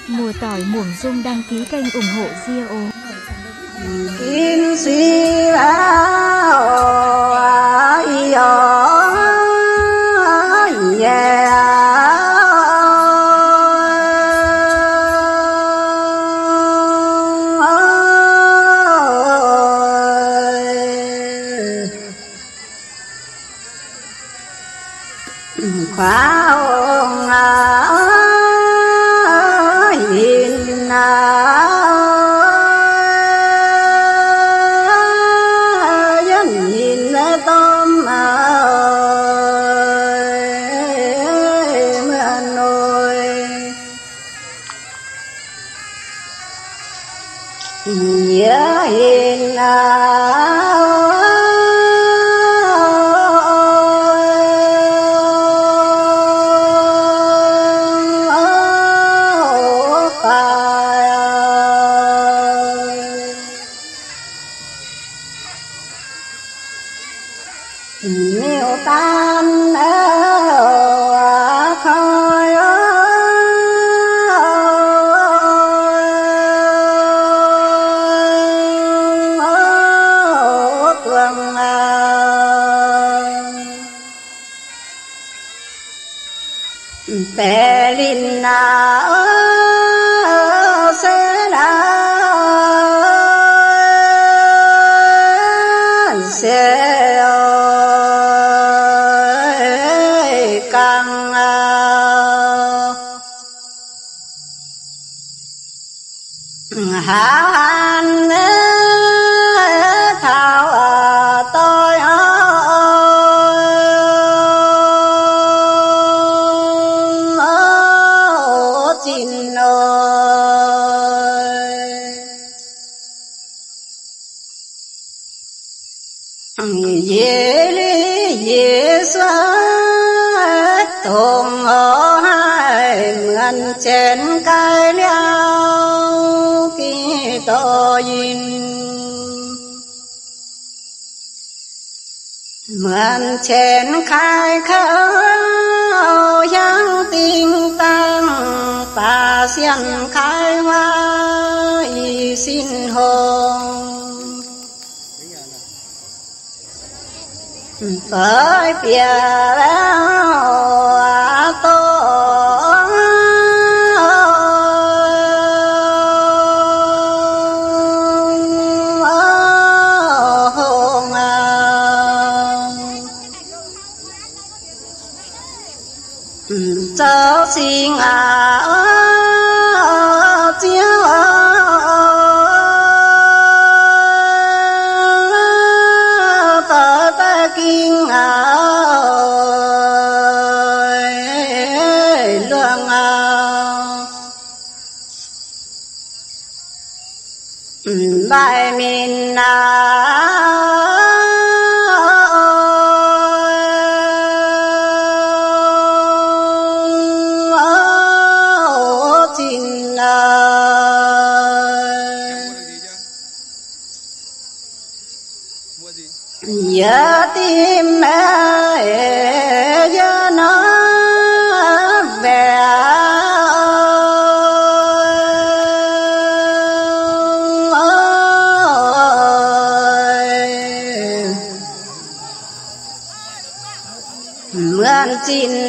Mùa tỏi muỗng dung đăng ký kênh ủng hộ Ria ô. Kim suy báo khóa ông hiền dân nhìn tôm mưa nồi nhớ hiền nhiều tan khói quăng tè linh sẽ đã sẽ càng hán thao tôi xin ơi dễ lý dễ xoát thùng ở hai mượn trên cái leo kỳ tô nhìn mượn trên khai khảo giang tinh tăng ta xiên khai hoa y xin hồn bởi bìa tô hồng cháu xin chiếu kinh lương bài mình xin nhớ tim mẹ nhớ nó về mượn xin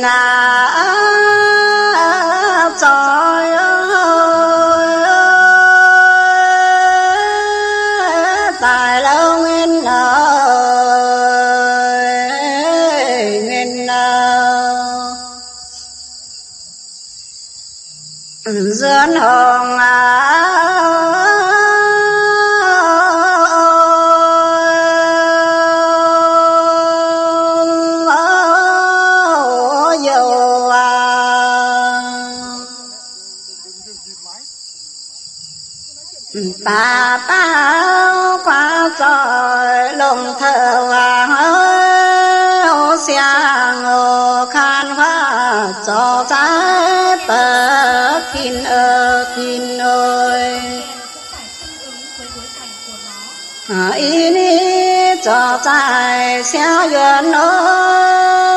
trời tài lâu nguyên dân hồng dầu ta bao qua trời lồng thờ hoàng xiang khan hoa cho trái bờ kinh ơi ý ni cho trái xéo gần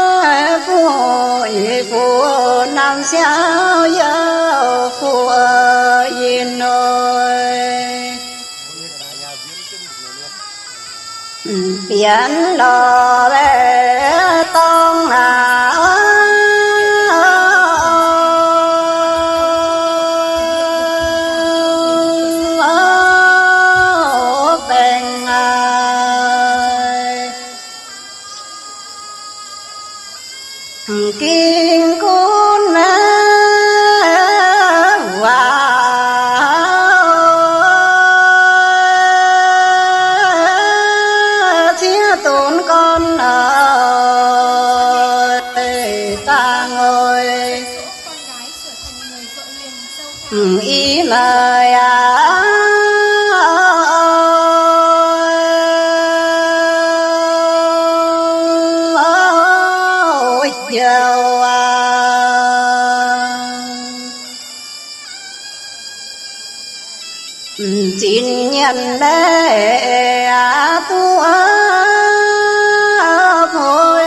ơi phụ nam xéo yêu phụ ơi biển lò về tông kinh cún chia tốn con ơi ta ngồi ý mời chín nhân đế tu thôi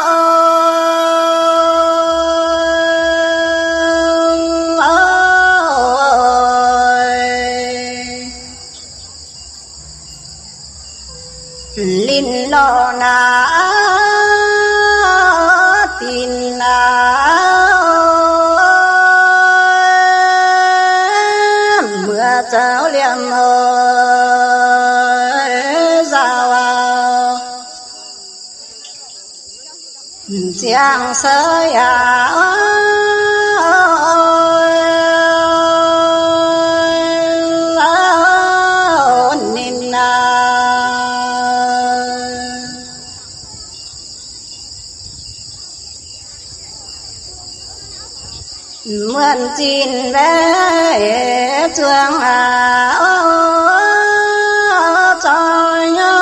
linh lo na tin mưa cháu liệm ơi giao giang sơi nín mượn chín về trường cho nhau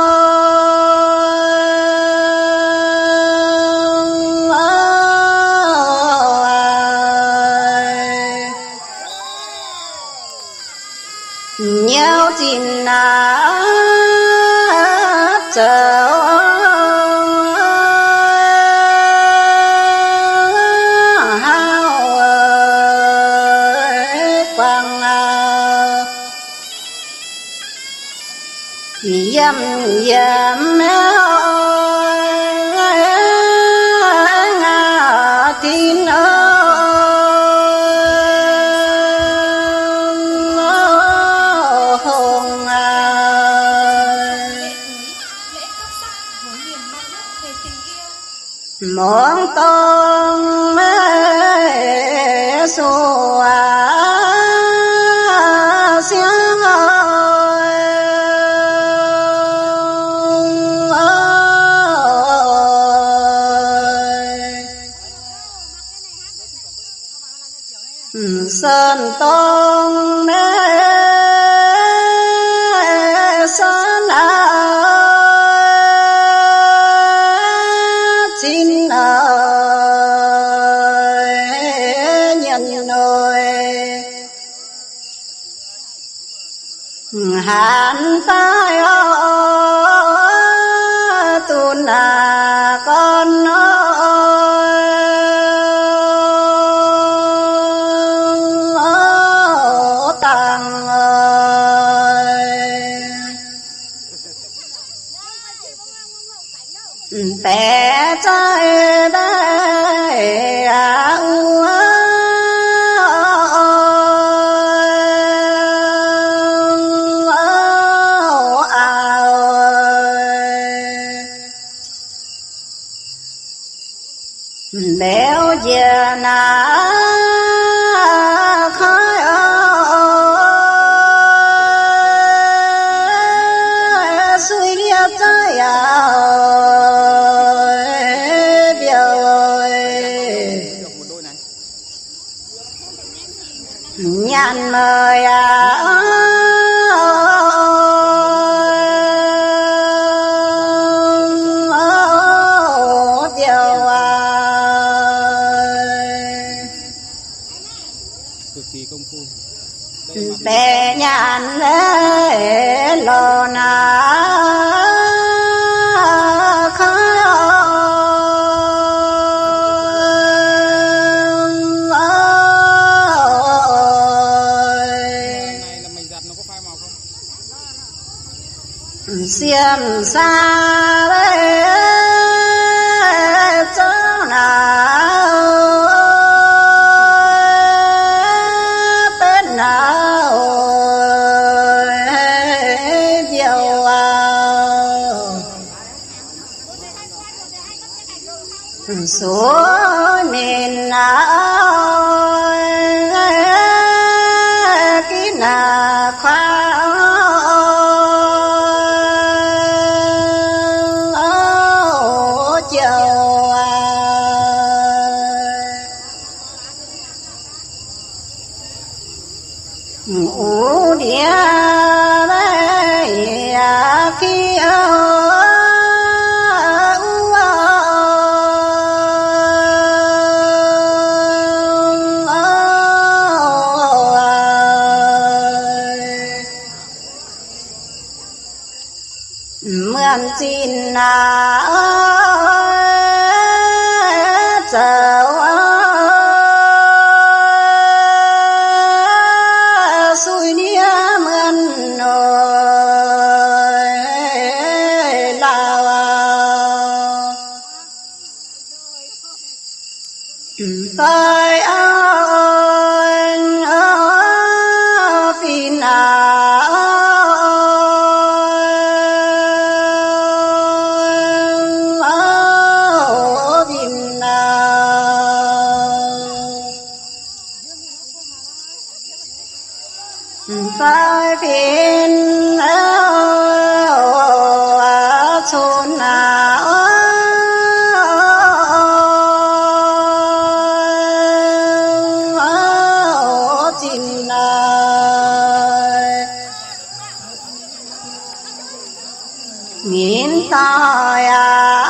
nhau chín chờ dầm dầm ngà tin hồng món tông xua xiang sơn tông sơn chín ơi nhân ơi hàn tay tuôn con tăng ơi té trái đây nếu giờ nào khói suy liệt trái nhàn mời bé nhàn lê lò na xiêm xa với chỗ nào bên nào chiều xuống miền nào kỹ là khoa ủ địa khi mượn xin chờ xuôi nia mượn nồi lao phải ơn phi nào phải phiền chốn nào tin nghìn tai